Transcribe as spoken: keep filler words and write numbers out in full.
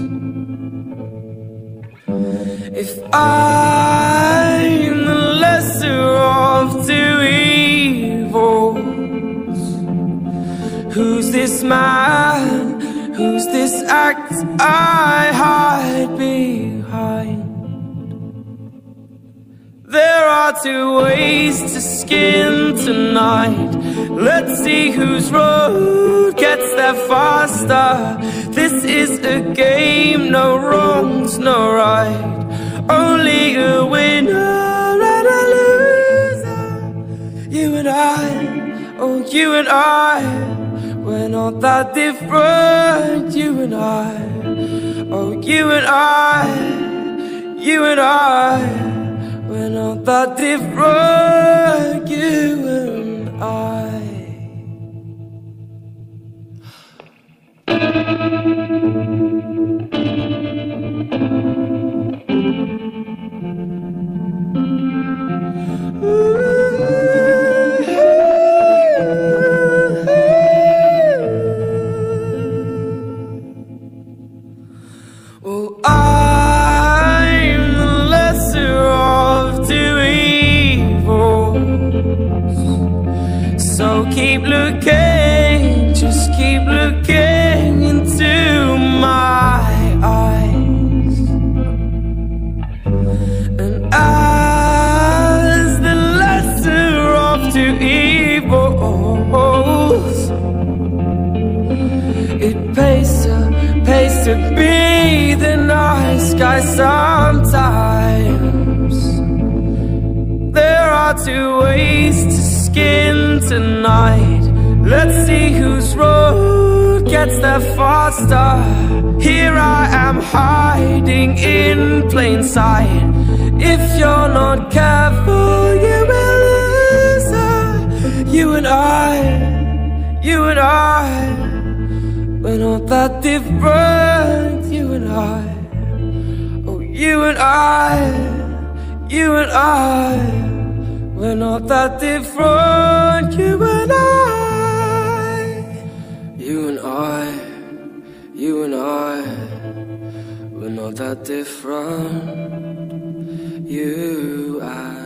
If I'm the lesser of two evils, who's this man? Who's this act I hide behind? There are two ways to skin tonight. Let's see whose road gets there faster. This is a game, no wrongs, no right. Only a winner and a loser. You and I, oh you and I, we're not that different. You and I, oh you and I, you and I, we're not that different. You and I. Well, I'm the lesser of two evils, so keep looking, just keep looking into my eyes. And as the lesser of two evils, it pays to, pays to be the nice guy sometimes. There are two ways to skin tonight. Let's see whose road gets there faster. Here I am hiding in plain sight. If you're not careful, you will lose her. You and I, you and I, we're not that different. You and I, oh you and I, you and I, we're not that different. You and I, you and I, you and I, we're not that different. You and I.